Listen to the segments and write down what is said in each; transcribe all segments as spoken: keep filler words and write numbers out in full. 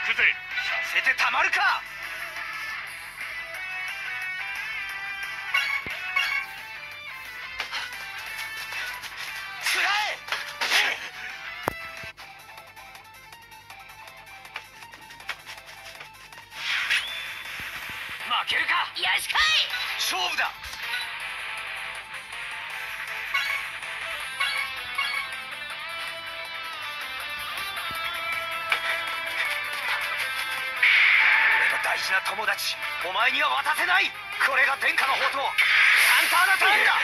くぜ。 させてたまるか。食らえ。負けるか。 よしこい。 勝負だ。大事な友達、お前には渡せない。これが天下の宝刀、サンターナターンだ。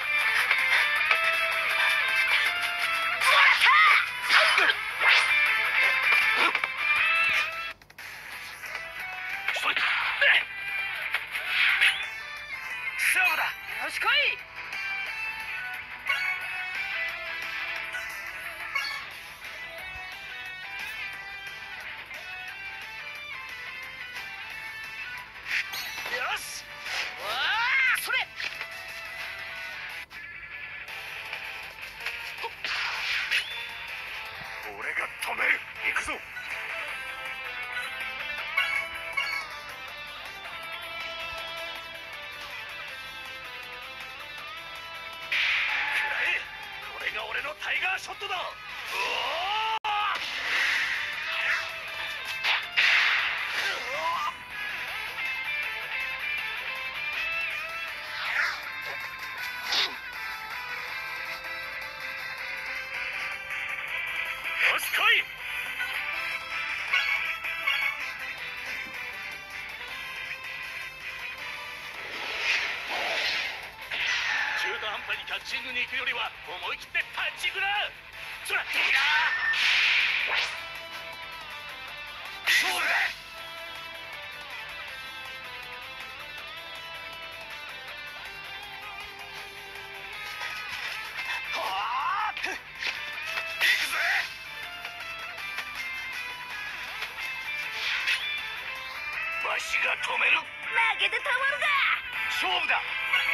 勝負だ。 よしこい。 よし。 わあ、それ。 俺が止める。行くぞ。これが俺のタイガーショットだ。よし来い。中途半端にキャッチングに行くよりは思い切ってパンチングだ。そら勝負だ。はあ、行くぜ。わしが止める。 負けてたまるか。 勝負だ。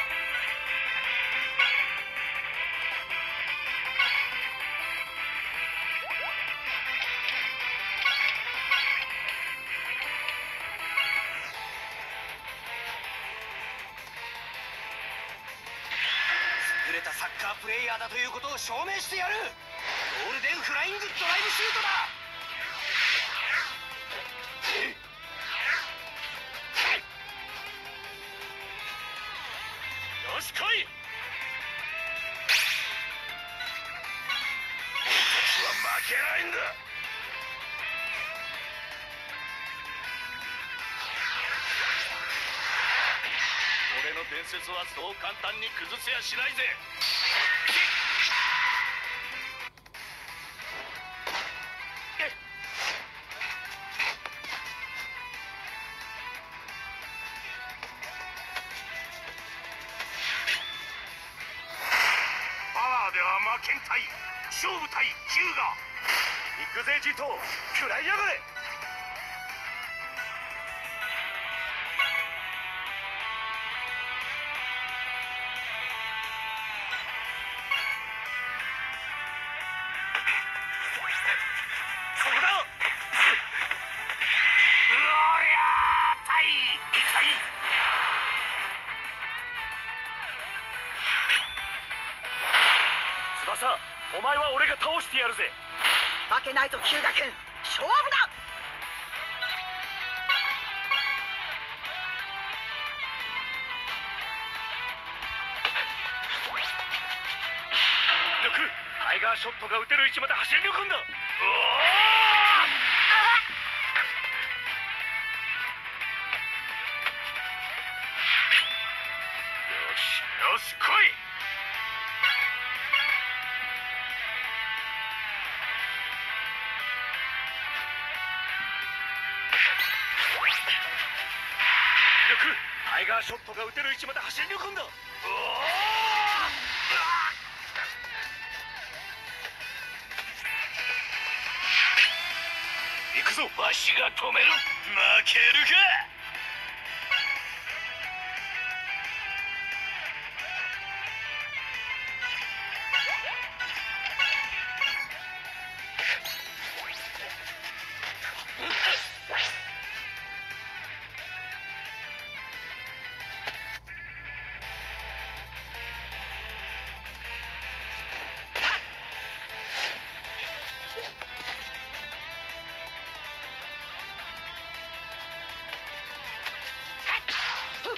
優れたサッカープレイヤーだということを証明してやる。ゴールデンフライングドライブシュートだ。 よし来い。俺たちは負けないんだ。俺の伝説はそう簡単に崩せやしないぜ。パワーでは負けんたい。勝負対ヒューガ。行くぜジトー、食らいやがれ。ここだ。うおりゃータイ。行きたい。翼、お前は俺が倒してやるぜ。 負けないぞヒューガ君。勝負だ。 抜く。タイガーショットが打てる位置まで走り抜くんだ。うおー。よしよし来い。抜く。タイガーショットが打てる位置まで走り抜くんだ。うおー。行くぞ。わしが止める。負けるか。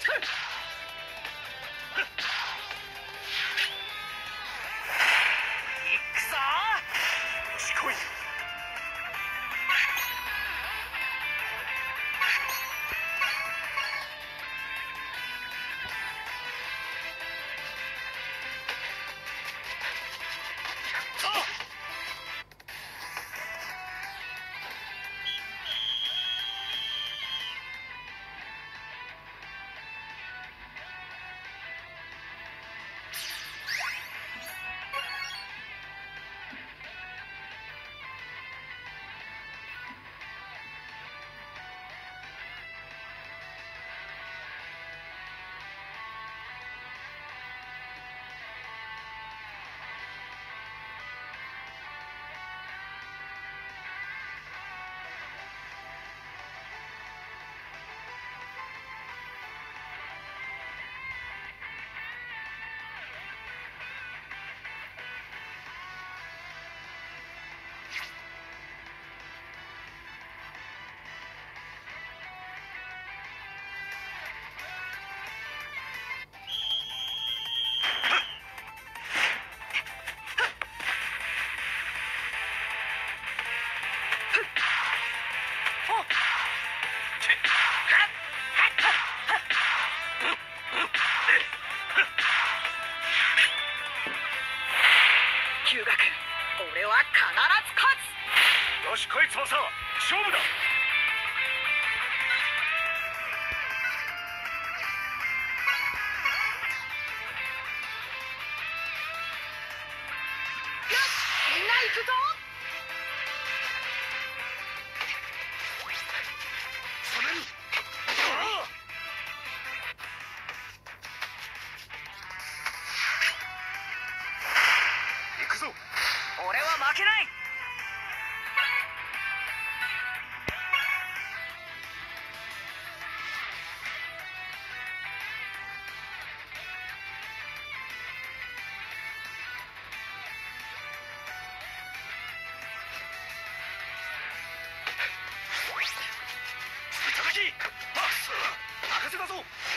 くぞよし来い。 日向君、俺は必ず勝つ。 よし来い翼、勝負だ。 よし、みんな行くぞ。 それに行くぞ。 俺は負けない。 高木、バックス任せだぞ。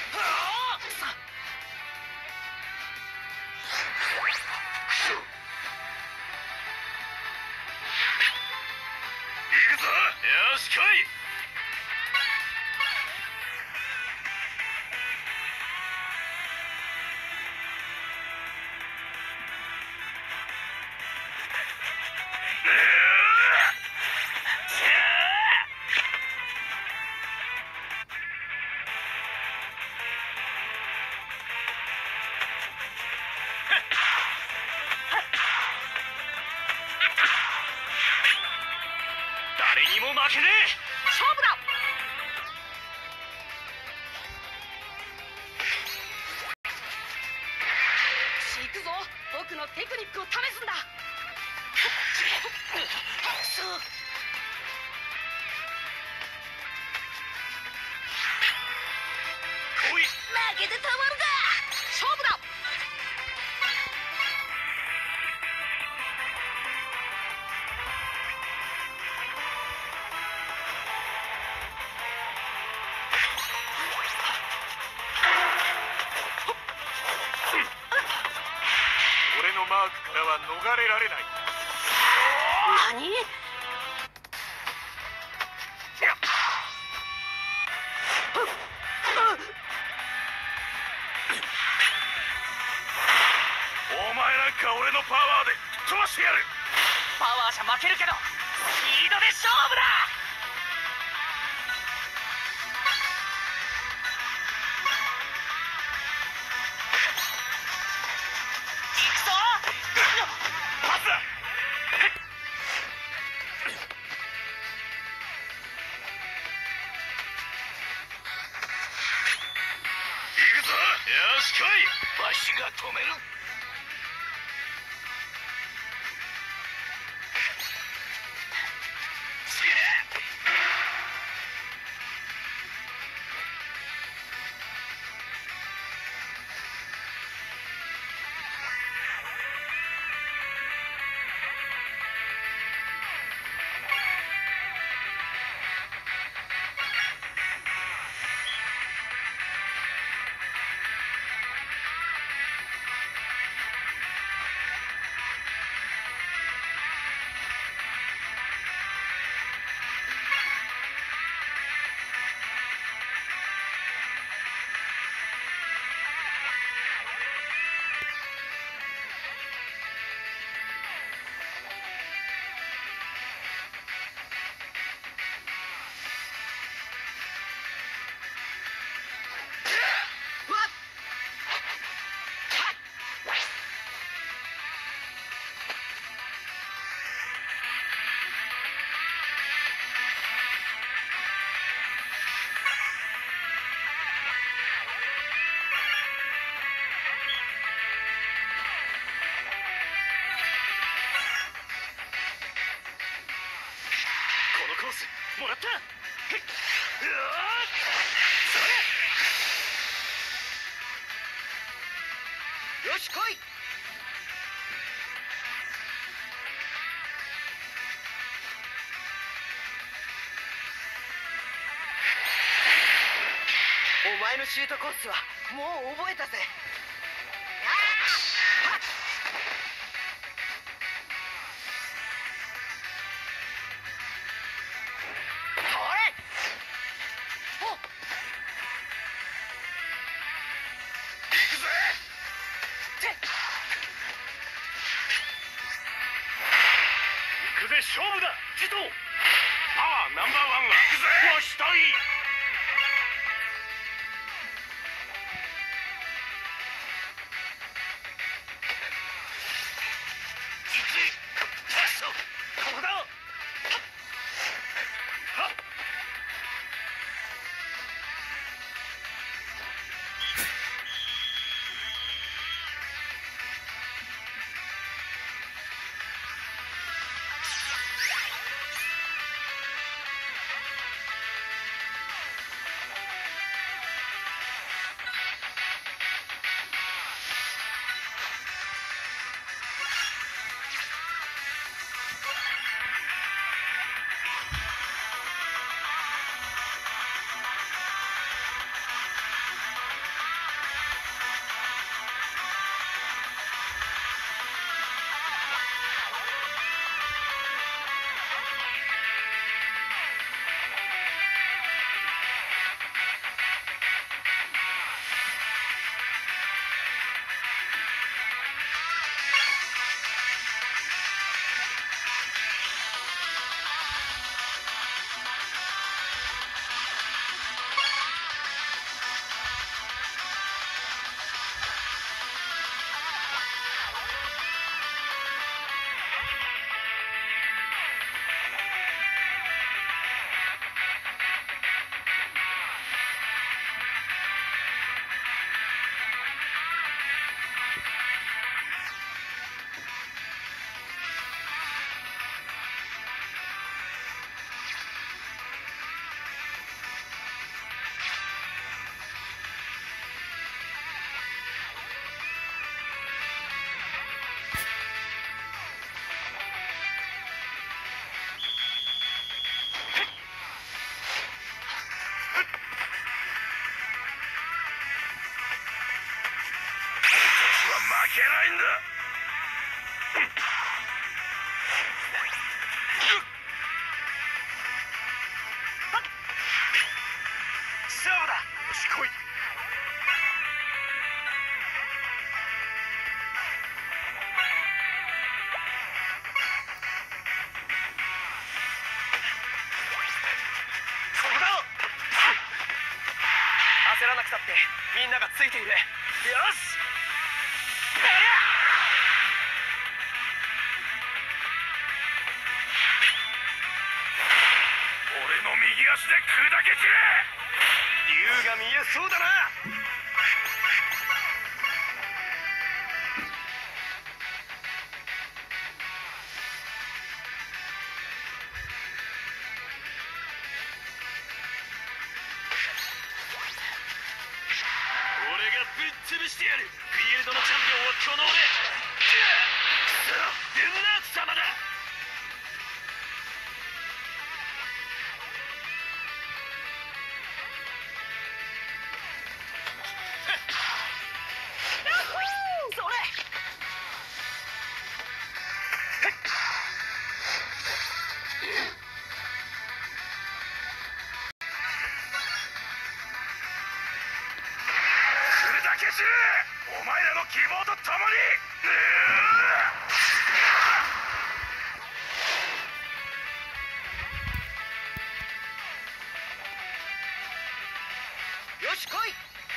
行くぞ。よし来い。誰にも負けねえ。 勝負だ。行くぞ。僕のテクニックを試すんだ。 来い。 負けてたまるか。勝負だ。 俺のマークからは逃れられない。 何？ お前なんか俺のパワーで飛ばしてやる。 パワーじゃ負けるけど、スピードで勝負だ。行くぞ。 パスだ。行くぞ。よし来い。 わしが止める。 コースもらった。へっ、うわー、それ。 よし来い。お前のシュートコースはもう覚えたぜ。 勝負だジトー。パワーナンバーワンがわしたい。いち、ここだ。はっ負けないんだ。勝負だ。よし来い。ここだ。焦らなくたってみんながついている。よし。俺の右足で砕け散れ。竜が見えそうだな。俺がぶっ潰してやる。フィールドのチャンピオンはこの俺。くそ、デンナーツ様だ。 それ。 砕け散れ。お前らの希望と共に。 よし来い。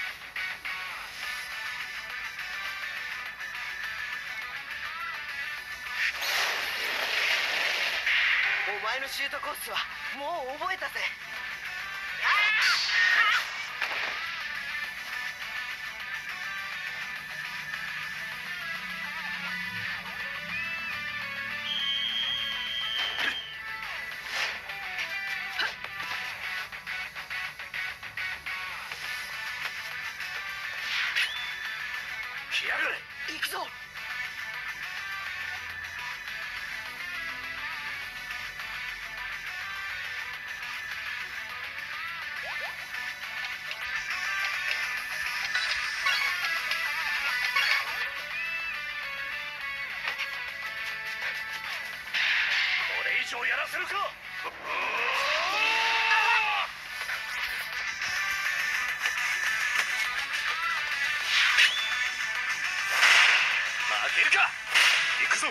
お前のシュートコースはもう覚えたぜ。 くぞ。 これ以上やらせるか。負けるか。行くぞ。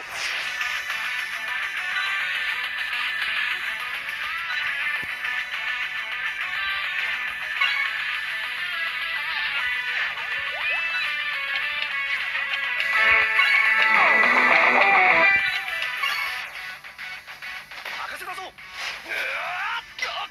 任せたぞ。うわっ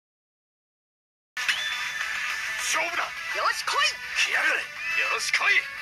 勝負だ。 よし来い。 来やがれ。よし来い。